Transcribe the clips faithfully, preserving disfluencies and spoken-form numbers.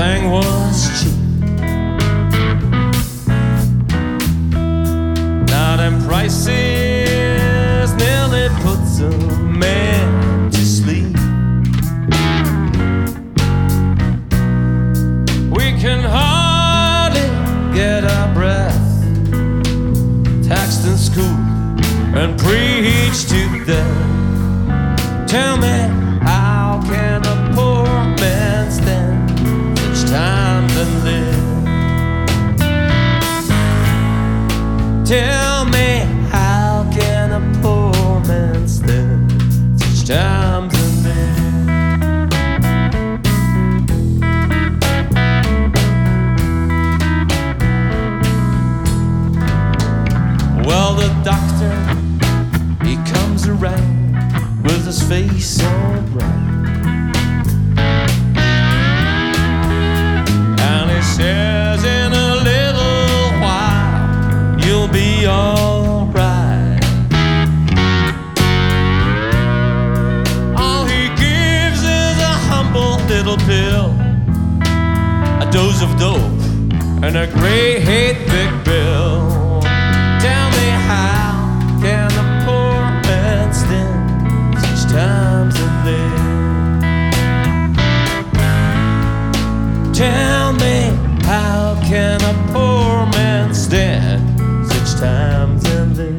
everything was cheap. Now them prices nearly puts a man to sleep. We can hardly get our breath, taxed in school and preach to them. Tell me, how can a poor man stand such times and live? Tell me, how can a poor man stand such times and live? Well, the doctor, he comes around with his face all bright, and he says, in a little while you'll be all right. All he gives is a humble little pill, a dose of dope, and a great big bill. Tell me, how can a poor man stand times and live? Tell me, how can a poor man stand such times and live?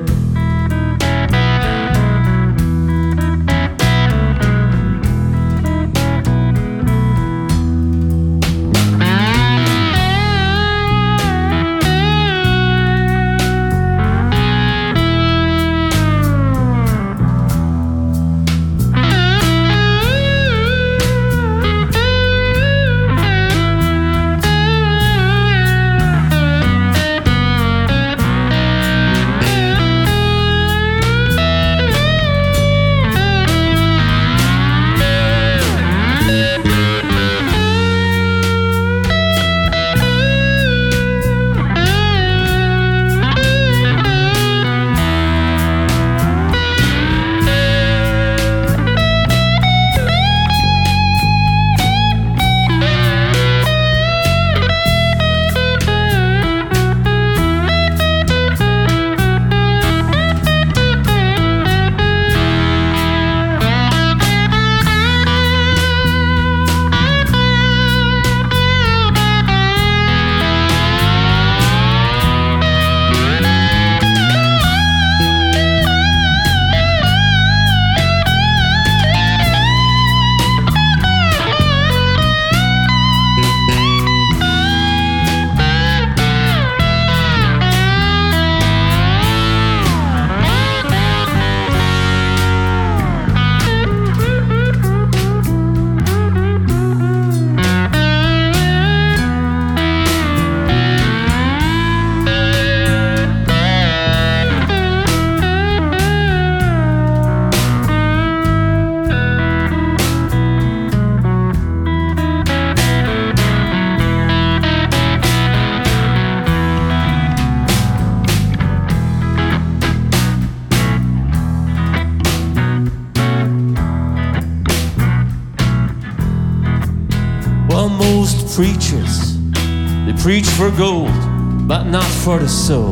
Well, most preachers, they preach for gold, but not for the soul.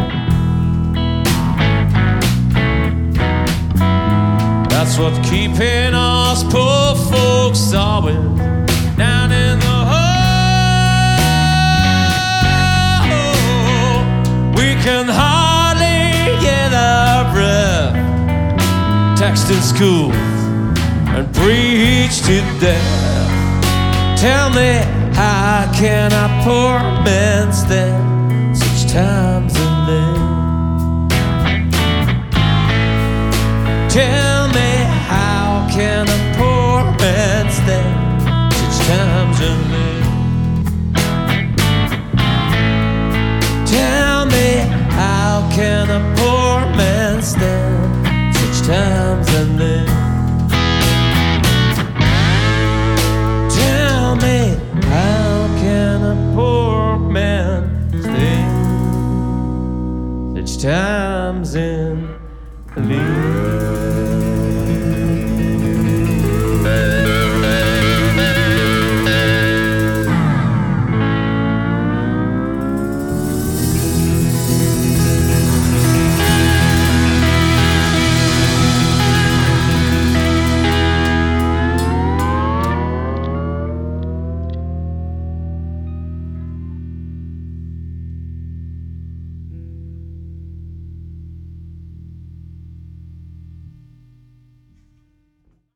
That's what keeping us poor folks always down in the hole. We can hardly get our breath, text in school and preach to death. Tell me, how can a poor man stand such times and live? Tell me, how can a poor man stand such times and live? Tell me, how can a poor man stand such times and live? Tell me, how can a poor man stand such times and live?